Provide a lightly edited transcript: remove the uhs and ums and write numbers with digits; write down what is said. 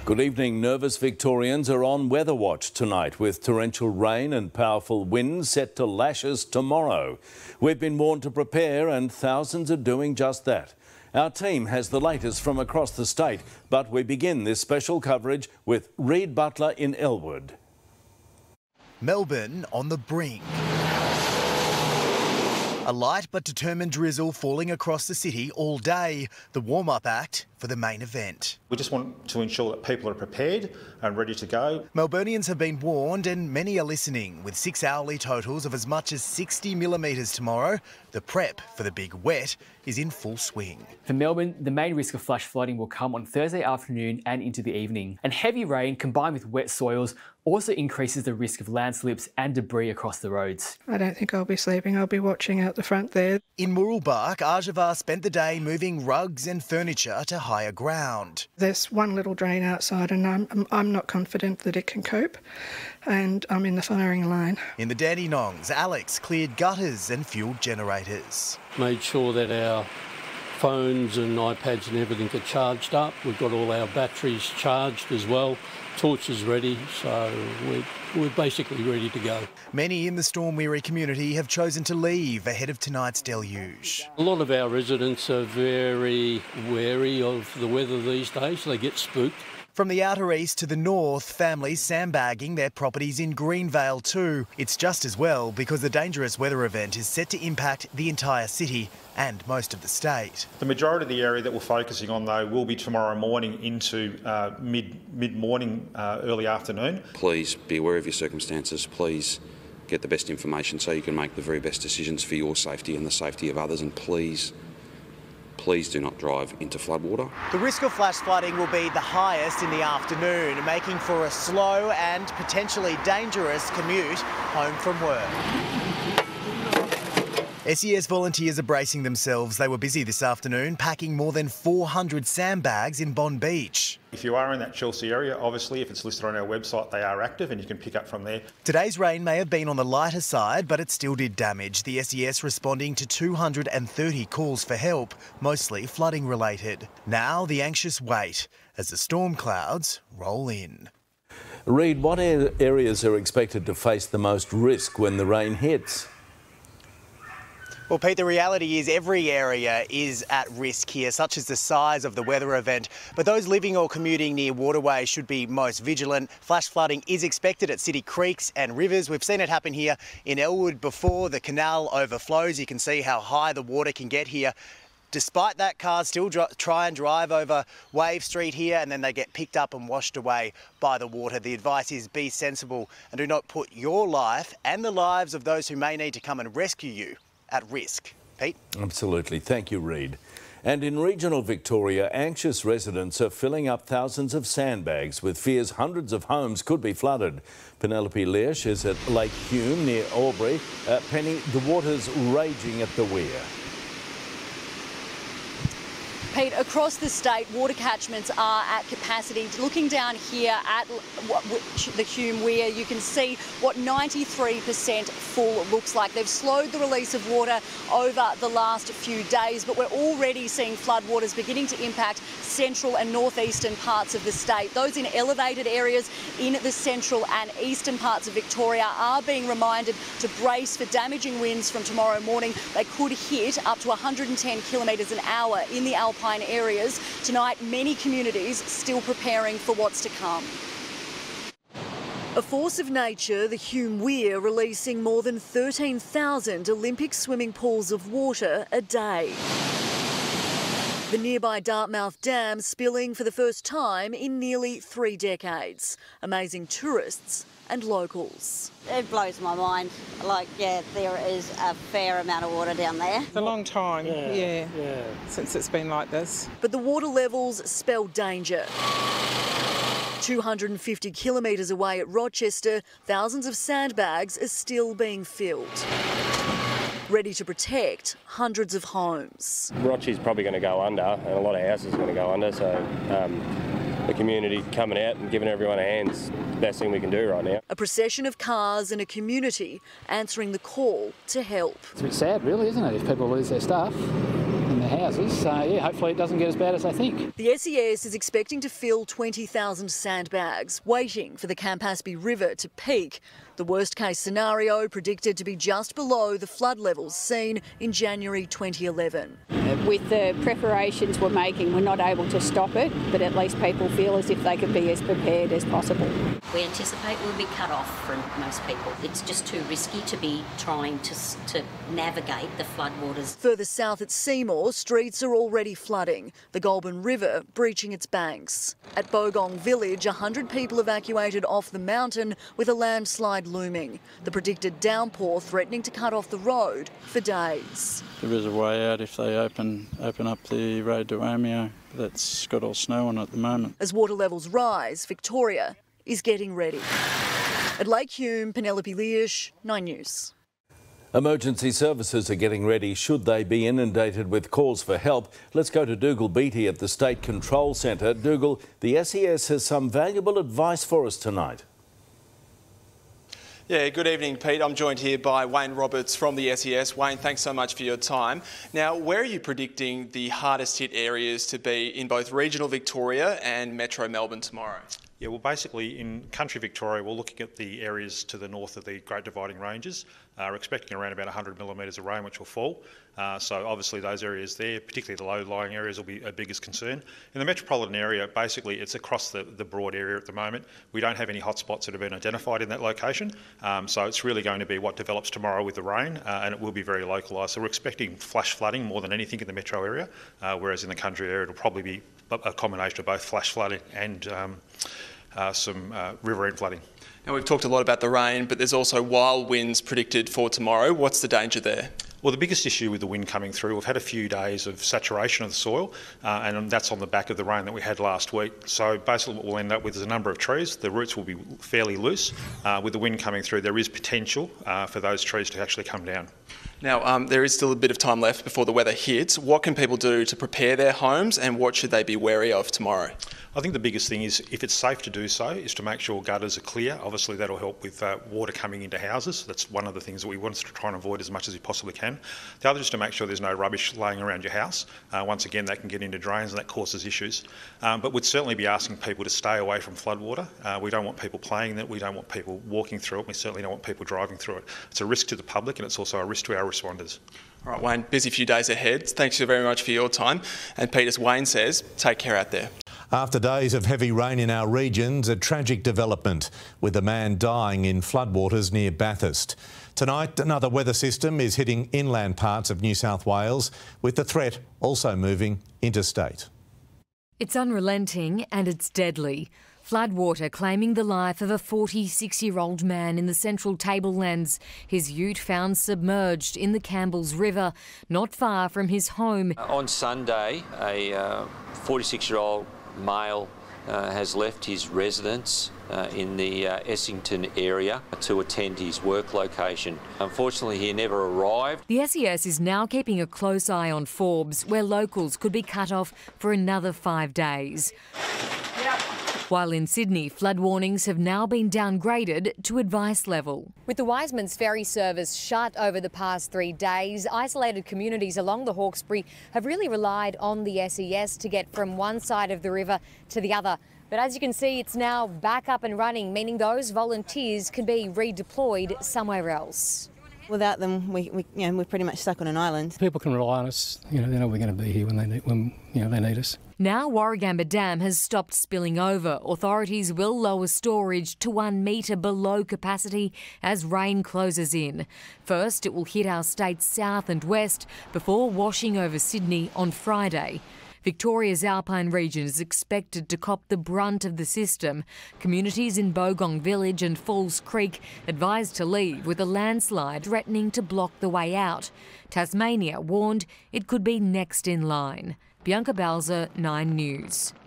Good evening. Nervous Victorians are on weather watch tonight with torrential rain and powerful winds set to lash us tomorrow. We've been warned to prepare and thousands are doing just that. Our team has the latest from across the state, but we begin this special coverage with Reid Butler in Elwood. Melbourne on the brink. A light but determined drizzle falling across the city all day, the warm-up act for the main event. We just want to ensure that people are prepared and ready to go. Melburnians have been warned and many are listening. With 6 hourly totals of as much as 60 millimetres tomorrow, the prep for the big wet is in full swing. For Melbourne, the main risk of flash flooding will come on Thursday afternoon and into the evening. And heavy rain combined with wet soils also increases the risk of landslips and debris across the roads. I don't think I'll be sleeping. I'll be watching out the front there. In Mooroolbark, Arjavar spent the day moving rugs and furniture to higher ground. There's one little drain outside and I'm not confident that it can cope, and I'm in the firing line. In the Dandenongs, Alex cleared gutters and fueled generators. Made sure that our phones and iPads and everything are charged up. We've got all our batteries charged as well. Torches ready, so we're basically ready to go. Many in the storm-weary community have chosen to leave ahead of tonight's deluge. A lot of our residents are very wary of the weather these days. They get spooked. From the outer east to the north, families sandbagging their properties in Greenvale too. It's just as well because the dangerous weather event is set to impact the entire city and most of the state. The majority of the area that we're focusing on, though, will be tomorrow morning into mid-morning, early afternoon. Please be aware of your circumstances. Please get the best information so you can make the very best decisions for your safety and the safety of others. And please do not drive into floodwater. The risk of flash flooding will be the highest in the afternoon, making for a slow and potentially dangerous commute home from work. SES volunteers are bracing themselves. They were busy this afternoon, packing more than 400 sandbags in Bond Beach. If you are in that Chelsea area, obviously, if it's listed on our website, they are active and you can pick up from there. Today's rain may have been on the lighter side, but it still did damage. The SES responding to 230 calls for help, mostly flooding related. Now the anxious wait as the storm clouds roll in. Reid, what areas are expected to face the most risk when the rain hits? Well, Pete, the reality is every area is at risk here, such as the size of the weather event. But those living or commuting near waterways should be most vigilant. Flash flooding is expected at city creeks and rivers. We've seen it happen here in Elwood before. The canal overflows. You can see how high the water can get here. Despite that, cars still try and drive over Wave Street here and then they get picked up and washed away by the water. The advice is be sensible and do not put your life and the lives of those who may need to come and rescue you at risk. Pete? Absolutely. Thank you, Reid. And in regional Victoria, anxious residents are filling up thousands of sandbags with fears hundreds of homes could be flooded. Penelope Leash is at Lake Hume near Albury. Penny, the water's raging at the weir. Pete, across the state, water catchments are at capacity. Looking down here at the Hume Weir, you can see what 93% full looks like. They've slowed the release of water over the last few days, but we're already seeing floodwaters beginning to impact central and northeastern parts of the state. Those in elevated areas in the central and eastern parts of Victoria are being reminded to brace for damaging winds from tomorrow morning. They could hit up to 110 kilometres an hour in the Alpine areas. Tonight, many communities still preparing for what's to come. A force of nature, the Hume Weir releasing more than 13,000 Olympic swimming pools of water a day. The nearby Dartmouth Dam spilling for the first time in nearly 3 decades, amazing tourists and locals. It blows my mind. There is a fair amount of water down there. It's a long time, yeah, since it's been like this. But the water levels spell danger. 250 kilometres away at Rochester, thousands of sandbags are still being filled, ready to protect hundreds of homes. Rochester's probably going to go under and a lot of houses are going to go under, so the community coming out and giving everyone a hand is the best thing we can do right now. A procession of cars and a community answering the call to help. It's a bit sad really, isn't it, if people lose their stuff and the houses. So, yeah, hopefully it doesn't get as bad as they think. The SES is expecting to fill 20,000 sandbags, waiting for the Campaspe River to peak. The worst-case scenario predicted to be just below the flood levels seen in January 2011. With the preparations we're making, we're not able to stop it, but at least people feel as if they could be as prepared as possible. We anticipate we'll be cut off from most people. It's just too risky to be trying to navigate the floodwaters. Further south at Seymour, streets are already flooding, the Goulburn River breaching its banks. At Bogong Village, 100 people evacuated off the mountain with a landslide looming. The predicted downpour threatening to cut off the road for days. There is a way out if they open up the road to Omeo. That's got all snow on it at the moment. As water levels rise, Victoria is getting ready. At Lake Hume, Penelope Leash, 9 News. Emergency services are getting ready should they be inundated with calls for help. Let's go to Dougal Beattie at the State Control Centre. Dougal, the SES has some valuable advice for us tonight. Yeah, good evening, Pete. I'm joined here by Wayne Roberts from the SES. Wayne, thanks so much for your time. Now, where are you predicting the hardest hit areas to be in both regional Victoria and Metro Melbourne tomorrow? Yeah, well, basically in country Victoria, we're looking at the areas to the north of the Great Dividing Ranges. We're expecting around about 100 millimetres of rain which will fall. So obviously those areas there, particularly the low-lying areas, will be a biggest concern. In the metropolitan area, basically it's across the broad area at the moment. We don't have any hotspots that have been identified in that location. So it's really going to be what develops tomorrow with the rain, and it will be very localised. So we're expecting flash flooding more than anything in the metro area, whereas in the country area it'll probably be a combination of both flash flooding and some riverine flooding. Now, we've talked a lot about the rain, but there's also wild winds predicted for tomorrow. What's the danger there? Well, the biggest issue with the wind coming through, we've had a few days of saturation of the soil, and that's on the back of the rain that we had last week. So basically what we'll end up with is a number of trees. The roots will be fairly loose. With the wind coming through, there is potential for those trees to actually come down. Now, there is still a bit of time left before the weather hits. What can people do to prepare their homes, and what should they be wary of tomorrow? I think the biggest thing is, if it's safe to do so, is to make sure gutters are clear. Obviously that'll help with water coming into houses. That's one of the things that we want to try and avoid as much as we possibly can. The other is to make sure there's no rubbish laying around your house. Once again, that can get into drains and that causes issues. But we'd certainly be asking people to stay away from floodwater. We don't want people playing in it. We don't want people walking through it. We certainly don't want people driving through it. It's a risk to the public, and it's also a risk to our responders. All right, Wayne, busy few days ahead. Thanks very much for your time. And Pete, as Wayne says, take care out there. After days of heavy rain in our regions, a tragic development with a man dying in floodwaters near Bathurst. Tonight, another weather system is hitting inland parts of New South Wales, with the threat also moving interstate. It's unrelenting and it's deadly. Floodwater claiming the life of a 46-year-old man in the central Tablelands. His ute found submerged in the Campbell's River, not far from his home. On Sunday, a 46-year-old male has left his residence in the Essington area to attend his work location. Unfortunately, he never arrived. The SES is now keeping a close eye on Forbes, where locals could be cut off for another 5 days. While in Sydney, flood warnings have now been downgraded to advice level. With the Wiseman's ferry service shut over the past 3 days, isolated communities along the Hawkesbury have really relied on the SES to get from one side of the river to the other. But as you can see, it's now back up and running, meaning those volunteers can be redeployed somewhere else. Without them, we're pretty much stuck on an island. People can rely on us. They know we're going to be here when they need us. Now Warragamba Dam has stopped spilling over. Authorities will lower storage to 1 metre below capacity as rain closes in. First, it will hit our state's south and west before washing over Sydney on Friday. Victoria's alpine region is expected to cop the brunt of the system. Communities in Bogong Village and Falls Creek advised to leave, with a landslide threatening to block the way out. Tasmania warned it could be next in line. Bianca Balzer, 9 News.